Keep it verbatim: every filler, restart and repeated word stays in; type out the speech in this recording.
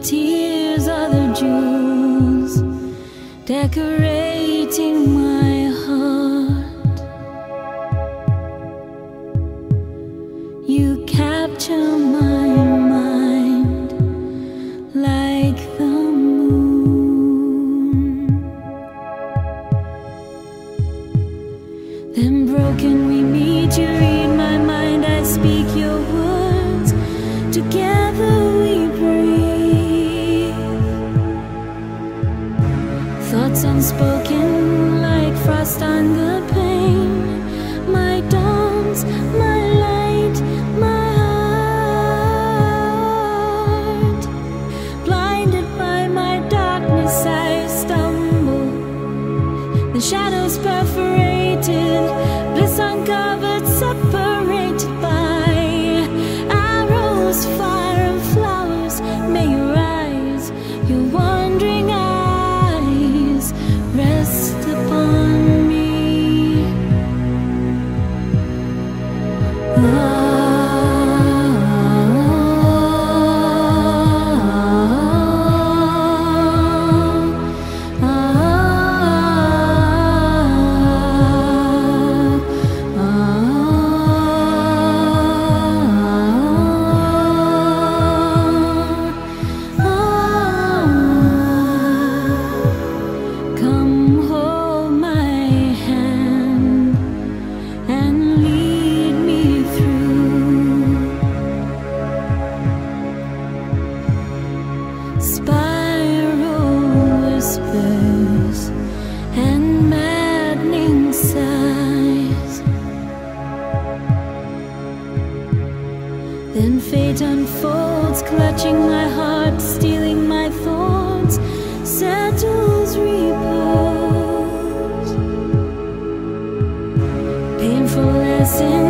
tears are the jewels decorating my heart. You capture my mind like the moon. Then broken we meet, you read my mind, I speak your words, together we breathe. Thoughts unspoken like frost on the pane. My dawns, my light, my heart. Blinded by my darkness I stumble. The shadows perforated, bliss uncovered, separated by arrows, fire and flowers. May your eyes, your wandering eyes, rest upon me. Ah. Spiral whispers and maddening sighs. Then fate unfolds, clutching my heart, stealing my thoughts, settles repose. Painful lesson